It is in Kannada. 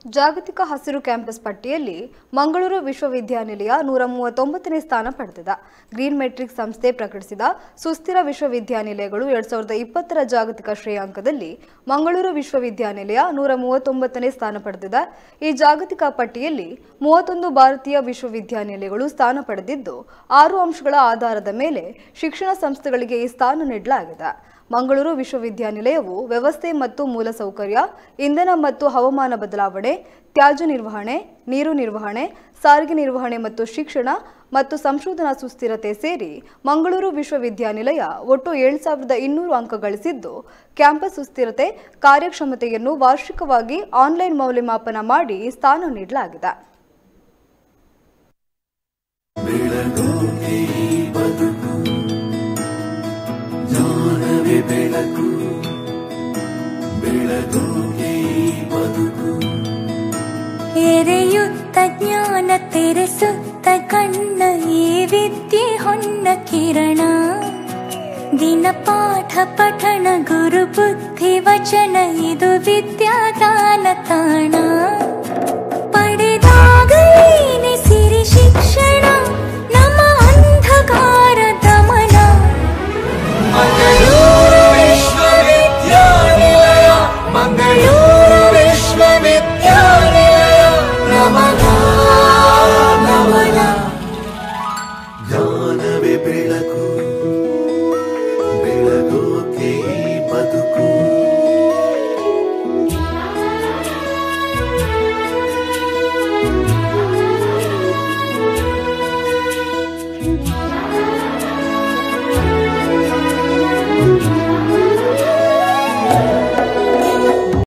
ಜಾಗತಿಕ ಹಸಿರು ಕ್ಯಾಂಪಸ್ ಪಟ್ಟಿಯಲ್ಲಿ ಮಂಗಳೂರು ವಿಶ್ವವಿದ್ಯಾನಿಲಯ 139ನೇ ಸ್ಥಾನ ಪಡೆದಿದೆ. ಗ್ರೀನ್ ಮೆಟ್ರಿಕ್ಸ್ ಸಂಸ್ಥೆ ಪ್ರಕಟಿಸಿದ ಸುಸ್ಥಿರ ವಿಶ್ವವಿದ್ಯಾನಿಲಯಗಳು 2020ರ ಜಾಗತಿಕ ಶ್ರೇಯಾಂಕದಲ್ಲಿ ಮಂಗಳೂರು ವಿಶ್ವವಿದ್ಯಾನಿಲಯ 139ನೇ ಸ್ಥಾನ ಪಡೆದಿದೆ. ಈ ಜಾಗತಿಕ ಪಟ್ಟಿಯಲ್ಲಿ 31 ಭಾರತೀಯ ವಿಶ್ವವಿದ್ಯಾನಿಲಯಗಳು ಸ್ಥಾನ ಪಡೆದಿದ್ದು 6 ಅಂಶಗಳ ಆಧಾರದ ಮೇಲೆ ಶಿಕ್ಷಣ ಸಂಸ್ಥೆಗಳಿಗೆ ಈ ಸ್ಥಾನ ನೀಡಲಾಗಿದೆ. ಮಂಗಳೂರು ವಿಶ್ವವಿದ್ಯಾನಿಲಯವು ವ್ಯವಸ್ಥೆ ಮತ್ತು ಮೂಲಸೌಕರ್ಯ, ಇಂಧನ ಮತ್ತು ಹವಾಮಾನ ಬದಲಾವಣೆ, ತ್ಯಾಜ್ಯ ನಿರ್ವಹಣೆ, ನೀರು ನಿರ್ವಹಣೆ, ಸಾರಿಗೆ ನಿರ್ವಹಣೆ ಮತ್ತು ಶಿಕ್ಷಣ ಮತ್ತು ಸಂಶೋಧನಾ ಸುಸ್ಥಿರತೆ ಸೇರಿ ಮಂಗಳೂರು ವಿಶ್ವವಿದ್ಯಾನಿಲಯ ಒಟ್ಟು 7200 ಅಂಕ ಗಳಿಸಿದ್ದು, ಕ್ಯಾಂಪಸ್ ಸುಸ್ಥಿರತೆ ಕಾರ್ಯಕ್ಷಮತೆಯನ್ನು ವಾರ್ಷಿಕವಾಗಿ ಆನ್ಲೈನ್ ಮೌಲ್ಯಮಾಪನ ಮಾಡಿ ಸ್ಥಾನ ನೀಡಲಾಗಿದೆ. ಎರೆಯುತ್ತ ಜ್ಞಾನ ತೆರೆಸುತ್ತ ಕಣ್ಣ ಈ ವಿದ್ಯೆ ಹೊನ್ನ ಕಿರಣ, ದಿನ ಪಾಠ ಪಠಣ ಗುರು ಬುದ್ಧಿ ವಚನ ಇದು ವಿದ್ಯಾದಾನ ತಾಣ. ಪಡೆದಾಗಲೇನೆ ಸಿರಿ ಶಿಕ್ಷಣ ನಮ್ಮ ಅಂಧಕಾರ ದಮನ. ಮಂಗಳೂರು ವಿಶ್ವವಿದ್ಯಾನಿಲಯ, ಮಂಗಳೂರು ವಿಶ್ವವಿದ್ಯಾನಿಲಯ ನಮಗ